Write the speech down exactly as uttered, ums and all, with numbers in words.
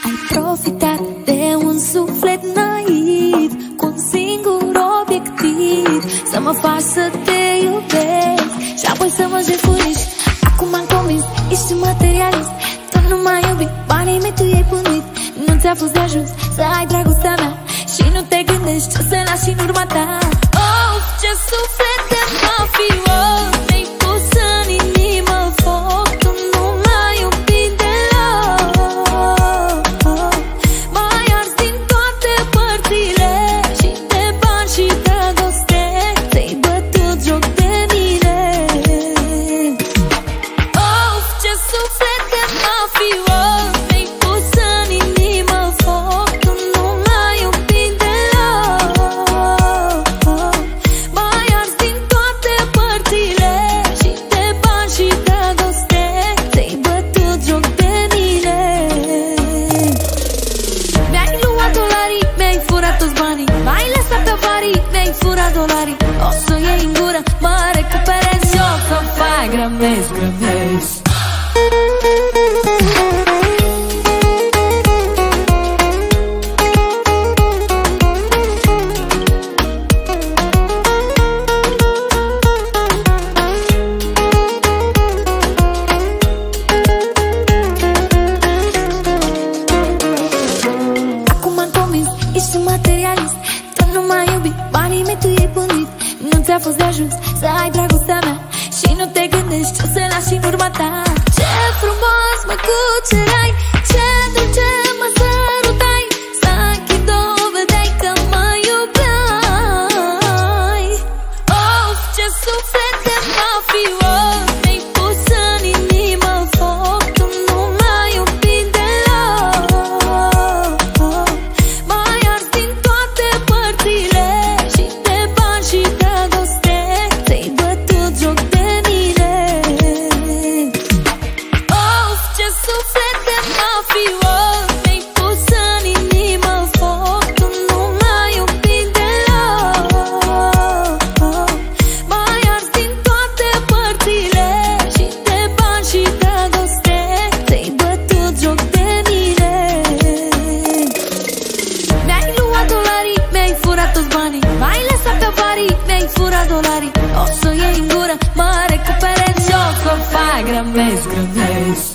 Ai profitat de un suflet naiv, cu un singur obiectiv: să mă faci să te iubesc și apoi să mă jefuiești. Acum am convins, ești un materialist. Tu nu mai iubi, banii mei tu i-ai punuit. Nu ți-a fost de ajuns să ai dragostea mea și nu te gândești ce să lași în urma ta. Oh, ce suflet de mafios mi-ai pus în inimă foc. Tu nu m-ai iubit deloc. M-ai ars din toate părțile și de bani și dragoste. Ți-ai bătut joc de mine. Oh, ce suflet de mafios mi-ai pus în inimă foc. Tu nu m-ai iubit deloc. M-ai ars din toate părțile și de bani și dragoste. Ți-ai bătut joc de mine. Mi-ai luat dolarii, mi-ai furat toți banii. M-ai lăsat pe avarii, mi-ai furat dolarii. O să iei în gură, mă recuperez. Și o să fac grămezi, grămezi. Acum am convins, ești un materialist. Tu nu mai iubi, banii mei tu i-ai punuit. Nu ți-a fost de ajuns să ai dragostea mea și nu te gândești ce să lași în urma ta. Ce frumos mă cucerai, ce dulce mă sărutai. S-a închid, dovedeai că mă iubeai. Oh, ce suflet de mafios mi-ai pus în inimă foc. Tu nu m-ai iubit deloc. M-ai ars din toate părțile și de bani și dragoste. Ți-ai bătut joc de mine. Oh, ce suflet de mafios mi-ai pus în inimă foc. Tu nu m-ai iubit deloc. M-ai ars din toate părțile și de bani și dragoste. Ți-ai bătut joc de mine. Mi-ai luat dolarii, mi-ai furat toți banii. M-ai lăsat pe avarii, mi-ai furat dolarii. O să iei în gură, mă recuperez și o să fac grămezi, grămezi.